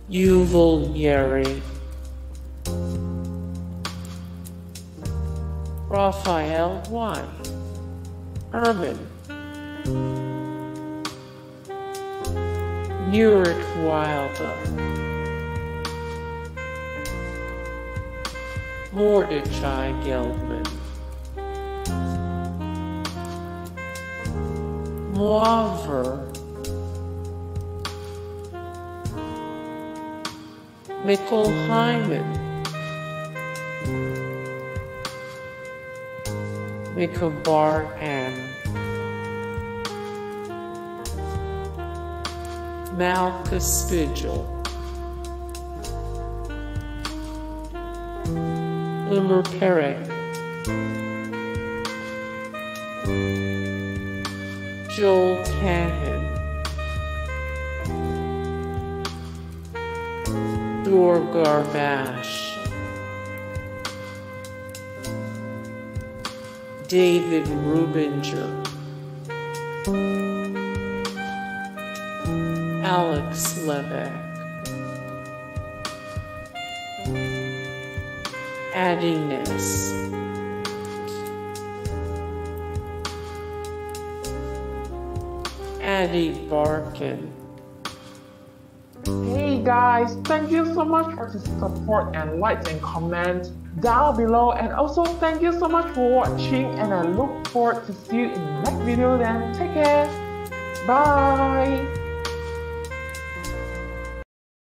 Yuval Yairi, Rafael Herman, Nurit Wilde, Mordechai Geldman, Moi Ver, Michal Heiman, Micha Bar-Am, Malka Spigel, Limor Pereg, Cahen, Dor Garbash, Rubinger, Levac, Barkan. Hey guys, thank you so much for the support and likes and comments down below, and also thank you so much for watching, and I look forward to see you in the next video. Then take care, bye.